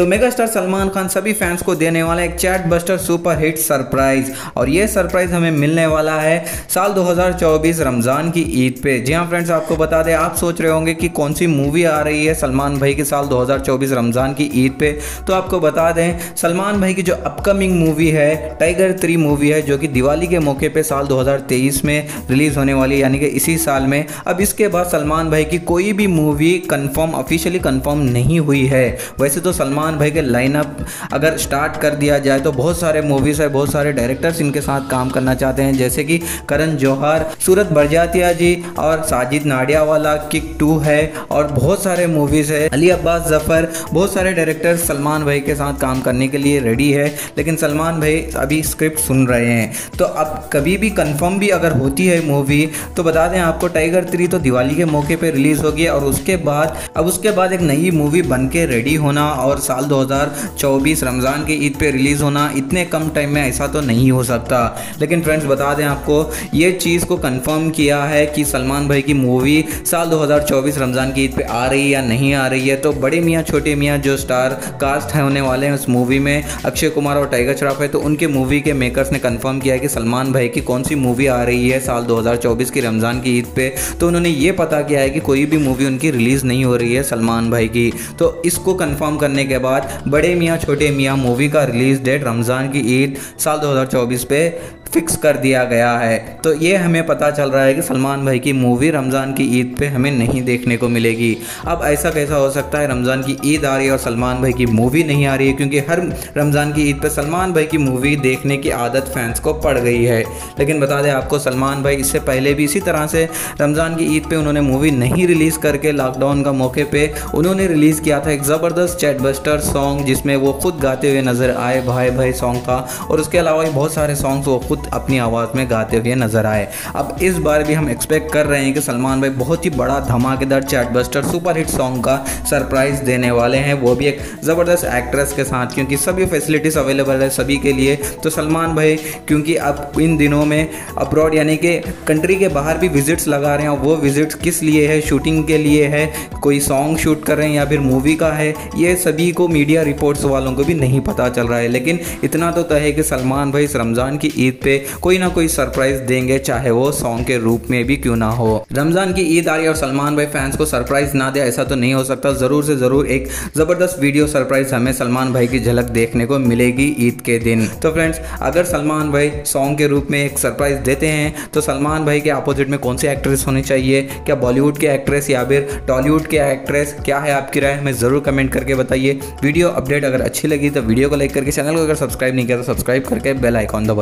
तो मेगास्टार सलमान खान सभी फैंस को देने वाला एक chartbuster super hit surprise, और ये सरप्राइज हमें मिलने वाला है साल 2024 रमज़ान की ईद पे। जी हाँ फ्रेंड्स, आपको बता दें, आप सोच रहे होंगे कि कौन सी मूवी आ रही है सलमान भाई की साल 2024 रमज़ान की ईद पे। तो आपको बता दें, सलमान भाई की जो अपकमिंग मूवी है टाइगर 3 मूवी है, जो कि दिवाली के मौके पे साल 2023 में रिलीज़ होने वाली है, यानी कि इसी साल में। अब इसके बाद सलमान भाई की कोई भी मूवी कंफर्म ऑफिशियली कंफर्म नहीं हुई है। वैसे तो सलमान भाई के लाइनअप अगर स्टार्ट कर दिया जाए तो बहुत सारे मूवीज़ है, बहुत सारे डायरेक्टर्स इनके साथ काम करना चाहते हैं, जैसे कि करण जौहर, सूरत बरजातिया जी और साजिद नाडियावाला, किक 2 है और बहुत सारे मूवीज़ है, अली अब्बास जफ़र, बहुत सारे डायरेक्टर्स सलमान भाई के साथ काम करने के लिए रेडी है। लेकिन सलमान भाई अभी स्क्रिप्ट सुन रहे हैं। तो अब कभी भी कंफर्म भी अगर होती है मूवी तो बता दें आपको, टाइगर 3 तो दिवाली के मौके पे रिलीज़ होगी और उसके बाद एक नई मूवी बन के रेडी होना और साल 2024 रमज़ान की ईद पे रिलीज़ होना, इतने कम टाइम में ऐसा तो नहीं हो सकता। लेकिन फ्रेंड्स बता दें आपको, ये चीज़ को कंफर्म किया है कि सलमान भाई की मूवी साल 2024 रमज़ान की ईद पे आ रही है या नहीं आ रही है। तो बड़े मियाँ छोटे मियाँ जो स्टार कास्ट है होने वाले हैं उस मूवी में, अक्षय कुमार और टाइगर श्रॉफ है, तो उनके मूवी के मेकर्स ने कंफर्म किया है कि सलमान भाई की कौन सी मूवी आ रही है साल 2024 की रमज़ान की ईद पे। तो उन्होंने ये पता किया है कि कोई भी मूवी उनकी रिलीज़ नहीं हो रही है सलमान भाई की। तो इसको कंफर्म करने के बाद बड़े मियाँ छोटे मियाँ मूवी का रिलीज़ डेट रमज़ान की ईद साल 2024 पे फिक्स कर दिया गया है। तो ये हमें पता चल रहा है कि सलमान भाई की मूवी रमज़ान की ईद पे हमें नहीं देखने को मिलेगी। अब ऐसा कैसा हो सकता है, रमज़ान की ईद आ रही है और सलमान भाई की मूवी नहीं आ रही है, क्योंकि हर रमज़ान की ईद पे सलमान भाई की मूवी देखने की आदत फैंस को पड़ गई है। लेकिन बता दें आपको, सलमान भाई इससे पहले भी इसी तरह से रमज़ान की ईद पे उन्होंने मूवी नहीं रिलीज़ करके लॉकडाउन का मौके पे उन्होंने रिलीज़ किया था एक ज़बरदस्त चैटबस्टर सॉन्ग, जिसमें वो खुद गाते हुए नज़र आए, भाई भाई सॉन्ग था। और उसके अलावा बहुत सारे सॉन्ग्स वो खुद अपनी आवाज़ में गाते हुए नजर आए। अब इस बार भी हम एक्सपेक्ट कर रहे हैं कि सलमान भाई बहुत ही बड़ा धमाकेदार चैटबस्टर सुपर हिट सॉन्ग का सरप्राइज देने वाले हैं, वो भी एक ज़बरदस्त एक्ट्रेस के साथ, क्योंकि सभी फैसिलिटीज़ अवेलेबल है सभी के लिए। तो सलमान भाई क्योंकि अब इन दिनों में अब्रॉड यानी कि कंट्री के बाहर भी विजिट्स लगा रहे हैं, वो विजिट्स किस लिए है, शूटिंग के लिए है, कोई सॉन्ग शूट कर रहे हैं या फिर मूवी का है, ये सभी को मीडिया रिपोर्ट्स वालों को भी नहीं पता चल रहा है। लेकिन इतना तो तय है कि सलमान भाई इस रमज़ान की ईद पे कोई ना कोई सरप्राइज देंगे, चाहे वो सॉन्ग के रूप में भी क्यों ना हो। रमज़ान की ईद आ रही है और सलमान भाई फैंस को सरप्राइज ना दे, ऐसा तो नहीं हो सकता। ज़रूर से ज़रूर एक ज़बरदस्त वीडियो सरप्राइज हमें सलमान भाई की झलक देखने को मिलेगी ईद के दिन। तो फ्रेंड्स, अगर सलमान भाई सॉन्ग के रूप में एक सरप्राइज देते हैं तो सलमान भाई के अपोजिट में कौन सी एक्ट्रेस होनी चाहिए, क्या बॉलीवुड के एक्ट्रेस या फिर टॉलीवुड के एक्ट्रेस, क्या है आपकी राय, हमें ज़रूर कमेंट करके बताइए। वीडियो अपडेट अगर अच्छी लगी तो वीडियो को लाइक करके, चैनल को अगर सब्सक्राइब नहीं किया तो सब्सक्राइब करके बेल आइकॉन दबाइए।